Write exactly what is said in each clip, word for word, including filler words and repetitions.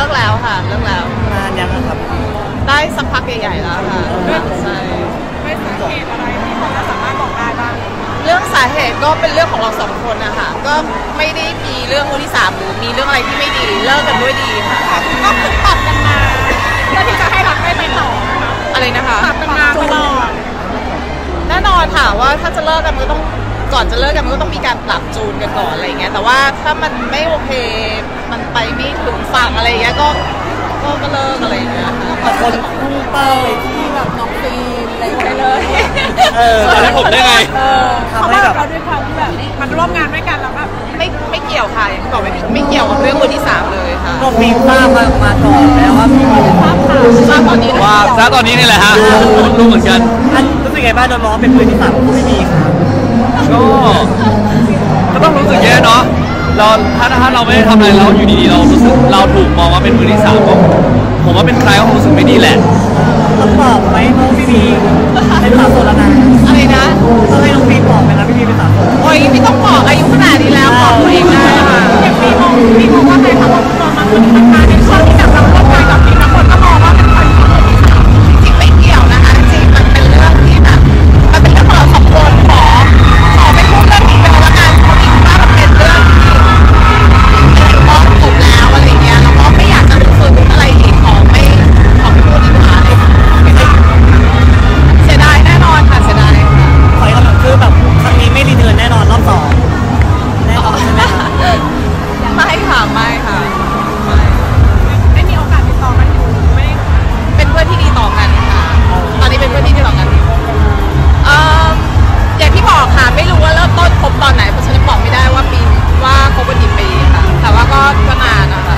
ลิกแล้วค่ะเลิกแล้วนานยังครับได้สักพักใหญ่ๆแล้วค่ะใช่ไม่สาเหตุอะไรที่พอจะสามารถบอกได้บ้างเรื่องสาเหตุก็เป็นเรื่องของเราสองคนนะคะก็ไม่ได้มีเรื่องมือที่สามหรือมีเรื่องอะไรที่ไม่ดีเลิกกันด้วยดีค่ะก็คือปรับกันมาเพื่อที่จะให้รักได้ไปต่ออะไรนะคะปรับกันมาตลอดแน่นอนค่ะว่าถ้าจะเลิกกันมันก็ต้องก่อนจะเลิกกันมันก็ต้องมีการปรับจูนกันก่อนอะไรเงี้ยแต่ว่าถ้ามันไม่โอเคมันไปไม่ถึงฝั่งอะไรเงี้ยก็ก็ก็เลิกอะไรเงี้ยแต่คนพุ่งเป้าไปที่แบบน้องฟิล์มอะไรไปเลยเออแล้วผมได้ไงทำให้แบบเราด้วยความที่แบบมันร่วมงานด้วยกันแล้วแบบไม่ไม่เกี่ยวค่ะอย่างที่บอกไม่ไม่เกี่ยวกับเรื่องมือที่สามเลยค่ะก็มีทราบมามาก่อนแล้วว่ามีทราบข่าวทราบตอนนี้ว่าทราบตอนนี้นี่แหละฮะรู้เหมือนกันอันรู้สึกไงบ้างโดนมองเป็นมือที่สามของไม่มีครับก็ก็ต้องรู้สึกแย่เนาะเราถ้าถ้าเราไม่ได้ทำอะไรแล้วอยู่ดีๆเรารู้สึกเราถูกมองว่าเป็นมือที่สามก็ผมว่าเป็นใครก็รู้สึกไม่ดีแหละต้องบอกไหมน้องพี่บีเป็นสาวโสดแล้วนะอะไรนะต้องให้น้องพี่บอกไหมนะพี่บีเป็นสาวโสดโอ้ยไม่ต้องบอกอายุขนาดนี้แล้วบอกตัวเองได้ค่ะอย่างพี่มองพี่มองว่าใครทำว่าตัวมันคนนี้มันมาในช่วงที่แบบเราร่วมงานกับพี่บางคนก็มองว่าเป็นคนที่มือที่สามจริงไม่เกี่ยวนะคะจริงมันเป็นเรื่องที่แบบมันเป็นเรื่องของเราสองคนขอขอไม่พูดเรื่องนี้ไปแล้วกันเพราะคิดว่ามันเป็นเรื่องที่มองจบแล้วอะไรเงี้ยแล้วก็ไม่อยากจะรู้สึกอะไรอีกขอไม่ขอไม่พูดดีกว่าเลยเสียดายแน่นอนค่ะเสียดายค่ะขอให้กำลังคือแบบครั้งนี้ไม่รีเทิร์นแน่นอนรอบสองแน่นอนใช่ไหมคะไม่ค่ะไม่ค่ะไม่มีโอกาสติดต่อกันอยู่ไม่เป็นเพื่อนที่ดีต่อกันค่ะตอนนี้เป็นเพื่อนที่ดีต่อกันเอ่ออย่างที่บอกค่ะไม่รู้ว่าเริ่มต้นคบตอนไหนเพราะฉันบอกไม่ได้ว่าปีว่าคบกันกี่ปีค่ะแต่ว่าก็ก็นานนะคะ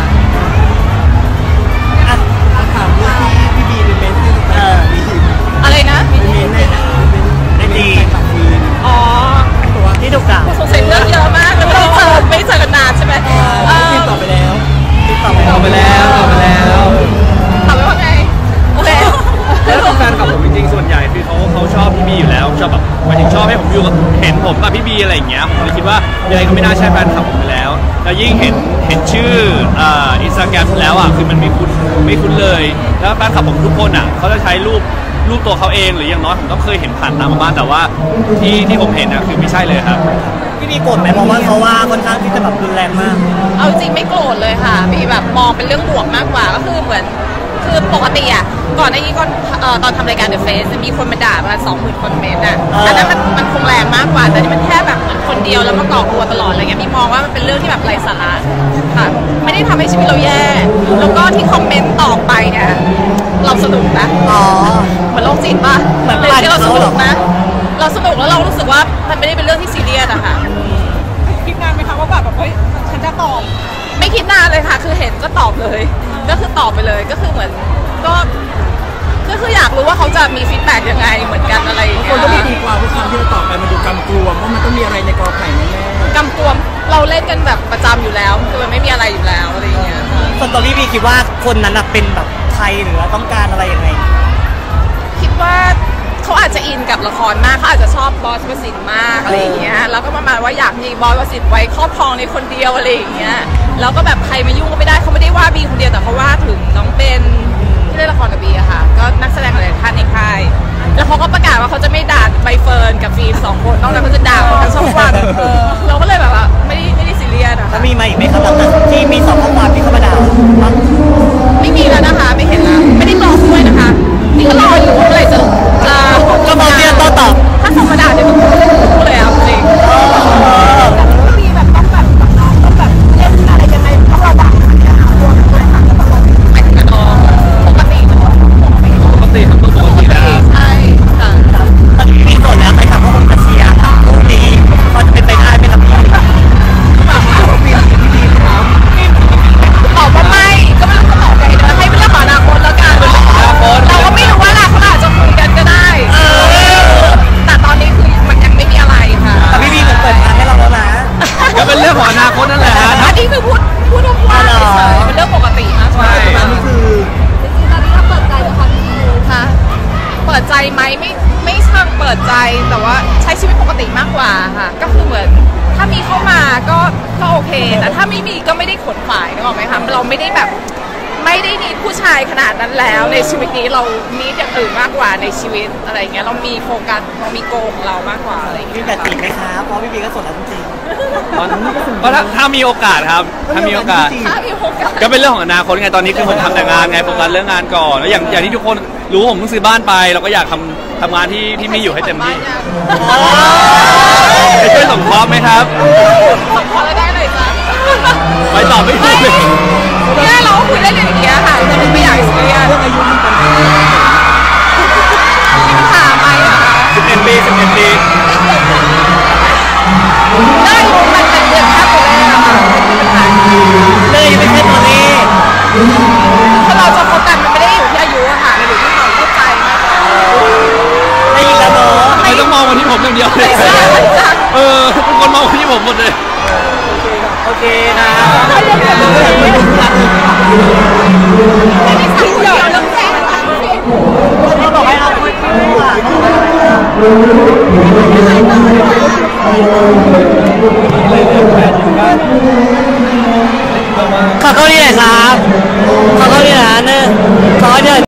อ่ะถามว่าพี่บีเป็นเมนที่เอออะไรนะเป็นเมนในในดีอ๋อที่ถูกกล่าวสงสัยเรื่องเยอะมากเลยไม่เจอไม่เจอกันนานใช่ไหมติดต่อไปแล้วติดต่อไปตอบไปแล้วตอบไปแล้วถามไปว่าไงโอเคแล้วแฟนกับผมจริงๆส่วนใหญ่คือเขาเขาชอบพี่บีอยู่แล้วชอบแบบหมายถึงชอบให้ผมอยู่กับเห็นผมกับพี่บีอะไรอย่างเงี้ยผมเลยคิดว่ายังไงก็ไม่น่าใช่แฟนคลับผมไปแล้วแล้วยิ่งเห็นเห็นชื่ออ่าอินสตาแกรมแล้วอ่ะคือมันไม่คุ้นไม่คุ้นเลยแล้วแฟนคลับผมทุกคนอ่ะเขาจะใช้รูปรูปตัวเขาเองหรืออย่างน้อยผมก็เคยเห็นผ่านตามมาบ้างแต่ว่าที่ที่ผมเห็นอ่ะคือไม่ใช่เลยครับพี่บีโกรธไหมเพราะว่าเขาว่าค่อนข้างที่จะแบบรุนแรงมากเอาจริงไม่โกรธเลยค่ะบีแบบมองเป็นเรื่องบวกมากกว่าก็คือเหมือนคือปกติอ่ะก่อนหน้านี้ก่อนตอนทำรายการ The Face มีคนมาด่าประมาณสองหมื่นคนเมนต์อ่ะอันนั้นมันมันคงแรงมากกว่าแต่นี่มันแค่แบบเหมือนคนเดียวแล้วมาก่อกวนตลอดอะไรเงี้ยบีมองว่ามันเป็นเรื่องที่แบบไร้สาระค่ะไม่ได้ทำให้ชีวิตเราแย่แล้วก็ที่คอมเมนต์ต่อไปเนี่ยเราสนุกนะอ๋อเหมือนโรคจิตป่ะเหมือนที่เราสนุกนะเราสนุกแล้วเรารู้สึกว่ามันไม่ได้เป็นเรื่องที่ซีเรียสอะค่ะคิดนานไหมคะว่าแบบเฮ้ยฉันจะตอบไม่คิดนานเลยค่ะคือเห็นก็ตอบเลยก็คือตอบไปเลยก็คือเหมือนก็ก็คืออยากรู้ว่าเขาจะมีฟีดแบ็กยังไงเหมือนกันอะไรอย่างเงี้ยคนก็ไม่ดีกว่าว่าคำที่เราตอบไปมันดูกำกวมว่ามันต้องมีอะไรในกอไผ่แน่ๆกำกวมเราเล่นกันแบบประจำอยู่แล้วคือมันไม่มีอะไรอยู่แล้วอะไรอย่างเงี้ยส่วนตัวพี่บีคิดว่าคนนั้นเป็นแบบใครหรือต้องการอะไรยังไงคิดว่าเขาอาจจะอินกับละครมากเขาอาจจะชอบบอสวสินทร์มากอะไรอย่างเงี้ยแล้วก็ประมาณว่าอยากมีบอสวสินทร์ไว้ครอบครองในคนเดียวอะไรอย่างเงี้ยแล้วก็แบบใครมายุ่งก็ไม่ได้เขาไม่ได้ว่าบีคนเดียวแต่เขาว่าถึงน้องเบนที่เล่นละครกับบีอะค่ะก็นักแสดงหลายท่านในค่ายแล้วเขาก็ประกาศว่าเขาจะไม่ด่าใบเฟิร์นกับฟิล์มสองคนนอกจากเขาจะด่าคนทั้งช่องวันเราก็เลยแบบว่าไม่ได้ไม่ได้ซีเรียสอะแล้วมีมาอีกไหมครับหลังจากที่มีสองข้อความที่เขามาด่าไม่มีแล้วนะคะไม่เห็นแล้วไม่ได้รอด้วยนะคะนี่ก็รออยู่ว่าเมื่อไหร่จะจะก็มาเรียนต่อต่อถ้าส่งมาด่าเดี๋ยวมันพูดเลยอ่ะจริงมีแบบต้องแบบน้องต้องแบบเล่นอะไรยังไงต้องระวังเนี่ยตัวตัวทางก็ต้องระวังไม่ถึงกับน้องปกติมันปกติปกติทำตัวปกตินะใช่ค่ะตอนนี้มีส่วนแล้วใครขับว่าผมจะเชียร์คู่นี้เขาจะเป็นไปได้ไหมครับพี่ตอบว่าไม่ก็ไม่รู้จะตอบไงนะให้เป็นเรื่องของอนาคตแล้วกันเราก็ไม่รู้ว่าอนาคตอาจจะคุยกันก็ได้แต่ตอนนี้คือมันยังไม่มีอะไรค่ะแต่พี่บีเหมือนเปิดทางให้เราแล้วนะก็เป็นเรื่องของอนาคตนั่นแหละฮะอันนี้คือพูดพูดว่าเฉยๆเป็นเรื่องปกตินะใช่นี่คือจริงๆตอนนี้เราเปิดใจหรือคะพี่คะเปิดใจไหมไม่ไม่ช่างเปิดใจแต่ว่าใช้ชีวิตปกติมากกว่าค่ะก็คือเหมือนถ้ามีเข้ามาก็ก็โอเคแต่ถ้าไม่มีก็ไม่ได้ขนฝ่ายนึกออกไหมคะเราไม่ได้แบบไม่ได้มีผู้ชายขนาดนั้นแล้วในชีวิตนี้เรามีอย่างอื่นมากกว่าในชีวิตอะไรเงี้ยเรามีโฟกัสเรามีโกของเรามากกว่าอะไรมีเงี้ยแต่ติดไหมครับเพราะพี่บีก็สดแล้วจริงตอนก็ถ้าถ้ามีโอกาสครับถ้ามีโอกาสถ้ามีโอกาสก็เป็นเรื่องของอนาคตไงตอนนี้คือผมทำแต่งานไงโฟกัสเรื่องงานก่อนแล้วอย่างอย่างที่ทุกคนรู้ผมเพิ่งซื้อบ้านไป เราก็อยากทำทำงานที่ที่มีอยู่ให้เต็มที่จะช่วยสมทบไหมครับสมพอแล้วได้เลยจ้ะไปตอบไม่ถูกเลยเนี่ยเราก็คุยได้อย่างเงี้ยค่ะแต่ไม่อยากเสียเรื่องอายุมีปัญหามีปัญหาไหมอะคะสิบเอ็ดปีสิบเอ็ดปีได้อยู่มันเป็นเรื่องแค่ตัวเลขอะค่ะไม่มีปัญหาๆเลยไม่ใช่ตัวเลขถ้าเราจะคบกันมันไม่ได้อยู่ที่อายุอะค่ะมันอยู่ที่ความเข้าใจมากกว่าได้ยินแล้วเนาะทำไมต้องมองมาที่ผมอย่างเดียวเลยไม่ใช่มันจะเออทุกคนมองมาที่ผมหมดเลยโอเคนะไม่ได้แบบนี้ไม่ได้สั่งเดียวเรื่องแท้ค่ะเขาบอกให้เอาคุยคู่อ่ะขอเข้านี่หน่อยครับขอเข้านี่หน่อยนะหนึ่งขอเดิน